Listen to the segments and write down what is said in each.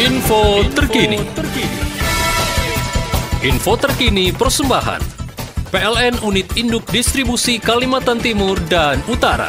Info terkini. Info terkini persembahan PLN Unit Induk Distribusi Kalimantan Timur dan Utara.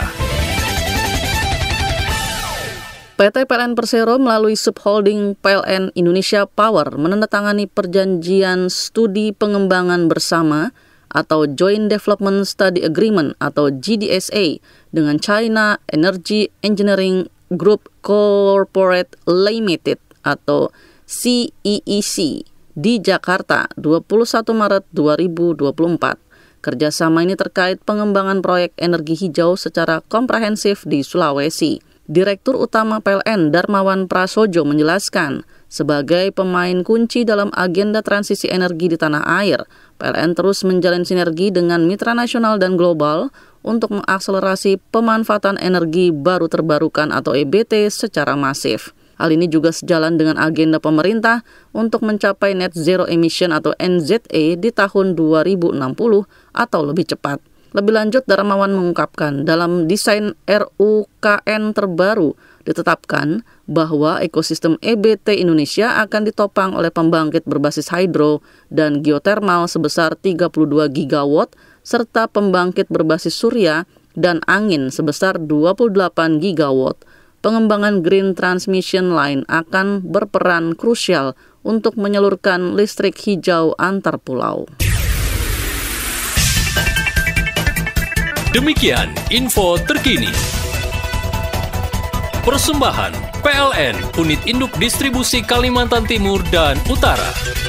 PT PLN Persero melalui subholding PLN Indonesia Power menandatangani perjanjian studi pengembangan bersama atau Joint Development Study Agreement atau GDSA dengan China Energy Engineering Group Corporate Limited atau CEEC di Jakarta 21 Maret 2024. Kerjasama ini terkait pengembangan proyek energi hijau secara komprehensif di Sulawesi. Direktur Utama PLN Darmawan Prasojo menjelaskan, sebagai pemain kunci dalam agenda transisi energi di tanah air, PLN terus menjalin sinergi dengan mitra nasional dan global untuk mengakselerasi pemanfaatan energi baru terbarukan atau EBT secara masif. Hal ini juga sejalan dengan agenda pemerintah untuk mencapai net zero emission atau NZE di tahun 2060 atau lebih cepat. Lebih lanjut, Darmawan mengungkapkan dalam desain RUKN terbaru ditetapkan bahwa ekosistem EBT Indonesia akan ditopang oleh pembangkit berbasis hidro dan geotermal sebesar 32 gigawatt serta pembangkit berbasis surya dan angin sebesar 28 gigawatt. Pengembangan Green Transmission Line akan berperan krusial untuk menyalurkan listrik hijau antar pulau. Demikian info terkini. Persembahan PLN Unit Induk Distribusi Kalimantan Timur dan Utara.